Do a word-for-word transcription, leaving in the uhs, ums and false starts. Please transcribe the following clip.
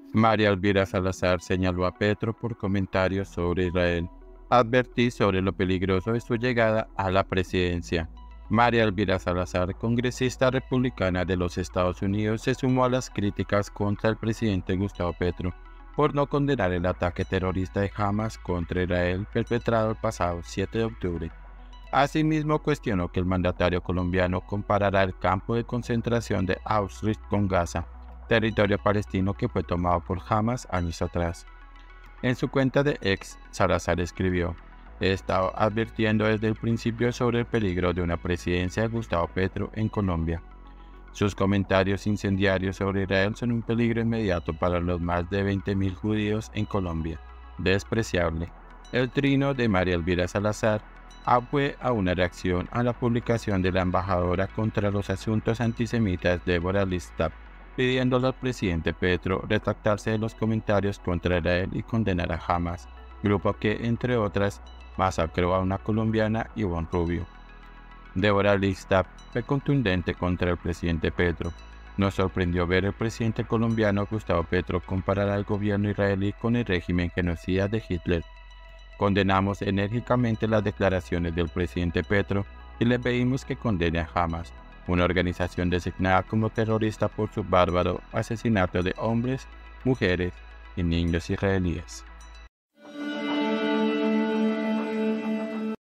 María Elvira Salazar señaló a Petro por comentarios sobre Israel. Advertí sobre lo peligroso de su llegada a la presidencia. María Elvira Salazar, congresista republicana de los Estados Unidos, se sumó a las críticas contra el presidente Gustavo Petro por no condenar el ataque terrorista de Hamas contra Israel perpetrado el pasado siete de octubre. Asimismo, cuestionó que el mandatario colombiano comparará el campo de concentración de Auschwitz con Gaza, territorio palestino que fue tomado por Hamas años atrás. En su cuenta de X, Salazar escribió: "He estado advirtiendo desde el principio sobre el peligro de una presidencia de Gustavo Petro en Colombia. Sus comentarios incendiarios sobre Israel son un peligro inmediato para los más de veinte mil judíos en Colombia. Despreciable". El trino de María Elvira Salazar fue a una reacción a la publicación de la embajadora contra los asuntos antisemitas Deborah Listap, pidiéndole al presidente Petro retractarse de los comentarios contra Israel y condenar a Hamas, grupo que, entre otras, masacró a una colombiana, Ivonne Rubio. Deborah Listap fue contundente contra el presidente Petro. Nos sorprendió ver al presidente colombiano Gustavo Petro comparar al gobierno israelí con el régimen genocida de Hitler. Condenamos enérgicamente las declaraciones del presidente Petro y le pedimos que condene a Hamas, una organización designada como terrorista por su bárbaro asesinato de hombres, mujeres y niños israelíes.